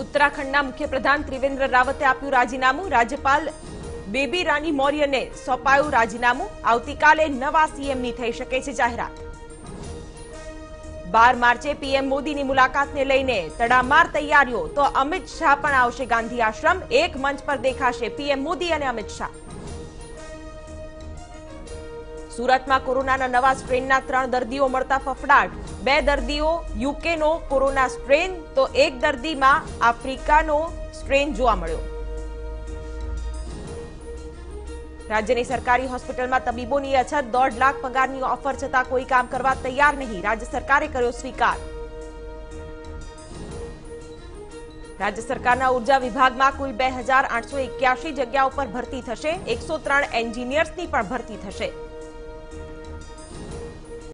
ઉત્તરાખંડના મુખ્યપ્રધાન ત્રિવેન્દ્ર રાવતે આપ્યું રાજીનામું। રાજ્યપાલ બેબી રાની મૌર્યને સોંપાયું રાજીનામું। આવતીકાલે નવા સીએમની થઈ શકે છે જાહેરાત। 12 માર્ચે પીએમ મોદીની મુલાકાતને લઈને તડામાર તૈયારીઓ। તો અમિત શાહ પણ આવશે ગાંધી આશ્રમ। એક મંચ પર દેખાશે પીએમ મોદી અને અમિત શાહ। સુરતમાં કોરોનાના નવા સ્ટ્રેનના 3 દર્દીઓ મળતા ફફડાટ। 2 દર્દીઓ યુકેનો કોરોના સ્ટ્રેન તો એક દર્દીમાં આફ્રિકાનો સ્ટ્રેન જોવા મળ્યો। રાજ્યની સરકારી હોસ્પિટલમાં તબીબોની અછત। 1.5 લાખ પગારની ઓફર છતાં કોઈ કામ કરવા તૈયાર નહીં। રાજ્ય સરકારે કર્યો સ્વીકાર। રાજ્ય સરકારના ઉર્જા વિભાગમાં કુલ 2881 જગ્યાઓ પર ભરતી થશે। 103 એન્જિનિયર્સની પણ ભરતી થશે।